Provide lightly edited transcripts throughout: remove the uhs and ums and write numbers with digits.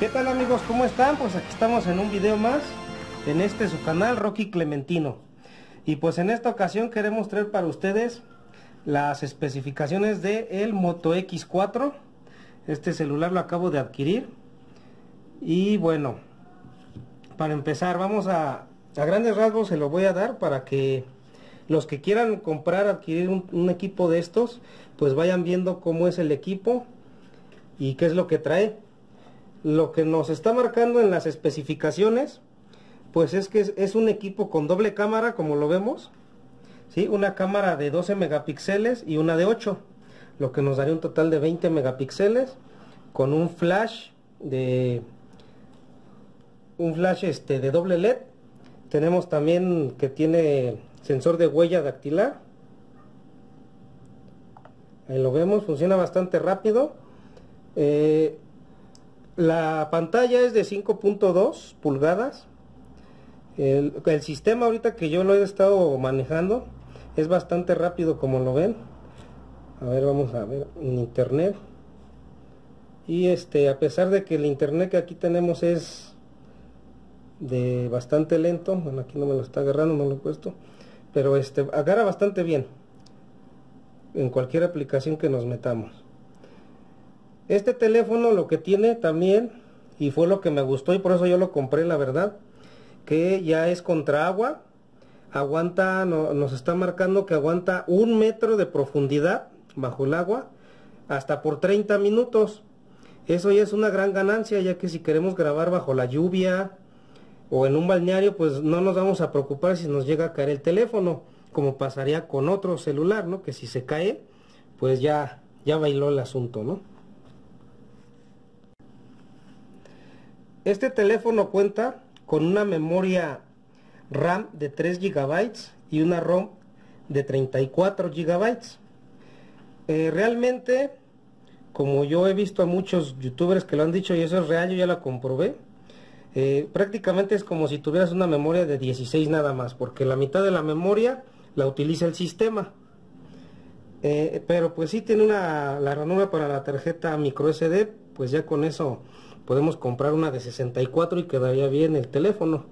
¿Qué tal amigos? ¿Cómo están? Pues aquí estamos en un video más en su canal Rocky Clementino. Y pues en esta ocasión queremos traer para ustedes las especificaciones de el Moto X4. Este celular lo acabo de adquirir. Y bueno, para empezar vamos a grandes rasgos se lo voy a dar para que los que quieran comprar, adquirir un equipo de estos, pues vayan viendo cómo es el equipo y qué es lo que trae. Lo que nos está marcando en las especificaciones, pues es que es un equipo con doble cámara, como lo vemos, ¿sí? Una cámara de 12 megapíxeles y una de 8, lo que nos daría un total de 20 megapíxeles, con un flash de doble LED. Tenemos también que tiene sensor de huella dactilar. Ahí lo vemos, funciona bastante rápido. La pantalla es de 5.2 pulgadas. El sistema ahorita que yo lo he estado manejando es bastante rápido, como lo ven. A ver, vamos a ver en internet. Y a pesar de que el internet que aquí tenemos es de bastante lento, bueno, aquí no me lo está agarrando, no lo he puesto, pero agarra bastante bien en cualquier aplicación que nos metamos. Este teléfono lo que tiene también, y fue lo que me gustó y por eso yo lo compré, la verdad, que ya es contra agua. Aguanta, nos está marcando que aguanta 1 metro de profundidad bajo el agua hasta por 30 minutos. Eso ya es una gran ganancia, ya que si queremos grabar bajo la lluvia o en un balneario, pues no nos vamos a preocupar si nos llega a caer el teléfono, como pasaría con otro celular, ¿no? Que si se cae, pues ya bailó el asunto, ¿no? Este teléfono cuenta con una memoria RAM de 3 GB y una ROM de 34 GB. Realmente, como yo he visto a muchos youtubers que lo han dicho y eso es real, yo ya la comprobé, prácticamente es como si tuvieras una memoria de 16 nada más, porque la mitad de la memoria la utiliza el sistema. Pero pues sí tiene la ranura para la tarjeta micro SD, pues ya con eso podemos comprar una de 64 y quedaría bien el teléfono.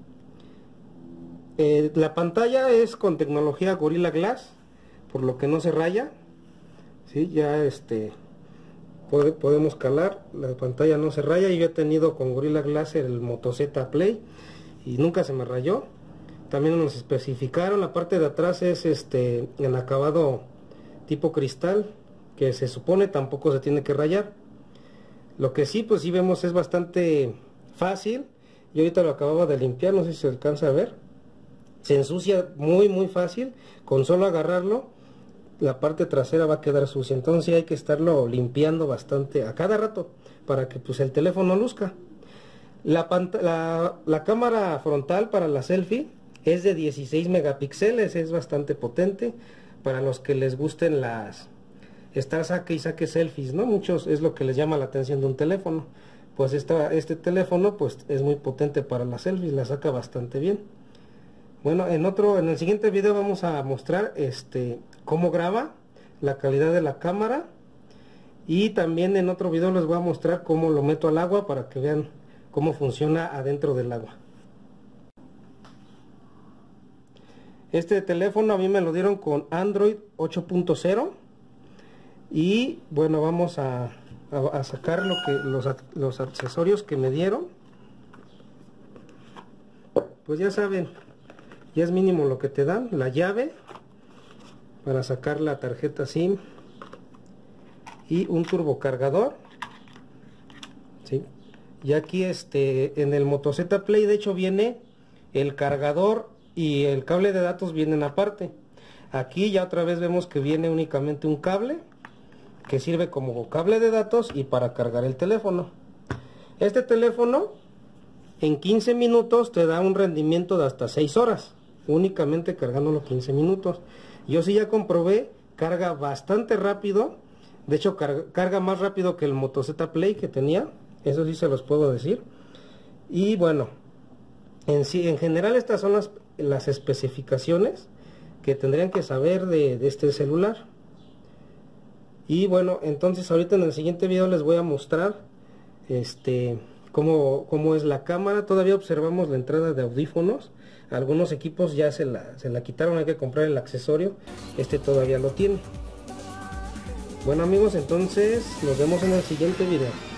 La pantalla es con tecnología Gorilla Glass, por lo que no se raya, ¿sí? Ya podemos calar, la pantalla no se raya. Yo he tenido con Gorilla Glass el Moto Z Play y nunca se me rayó. También nos especificaron, la parte de atrás es en acabado tipo cristal, que se supone tampoco se tiene que rayar. Lo que sí, pues sí vemos es bastante fácil. Yo ahorita lo acababa de limpiar, no sé si se alcanza a ver. Se ensucia muy fácil. Con solo agarrarlo, la parte trasera va a quedar sucia. Entonces sí hay que estarlo limpiando bastante a cada rato para que pues el teléfono luzca. La cámara frontal para la selfie es de 16 megapíxeles, es bastante potente. Para los que les gusten estar saque y saque selfies, ¿no? Muchos es lo que les llama la atención de un teléfono. Pues este teléfono pues es muy potente para las selfies, la saca bastante bien. Bueno, en el siguiente video vamos a mostrar cómo graba, la calidad de la cámara, y también en otro video les voy a mostrar cómo lo meto al agua para que vean cómo funciona adentro del agua. Este teléfono a mí me lo dieron con Android 8.0. Y bueno, vamos a sacar los accesorios que me dieron. Pues ya saben, ya es mínimo lo que te dan. La llave para sacar la tarjeta SIM y un turbocargador, ¿sí? Y aquí en el Moto Z Play de hecho viene el cargador y el cable de datos vienen aparte. Aquí ya otra vez vemos que viene únicamente un cable que sirve como cable de datos y para cargar el teléfono. Este teléfono en 15 minutos te da un rendimiento de hasta 6 horas, únicamente cargándolo 15 minutos. Yo sí ya comprobé, carga bastante rápido. De hecho carga más rápido que el Moto Z Play que tenía, eso sí se los puedo decir. Y bueno, en general estas son las especificaciones que tendrían que saber de este celular. Y bueno, entonces ahorita en el siguiente video les voy a mostrar cómo es la cámara. Todavía observamos la entrada de audífonos. Algunos equipos ya se la quitaron, hay que comprar el accesorio. Este todavía lo tiene. Bueno amigos, entonces nos vemos en el siguiente video.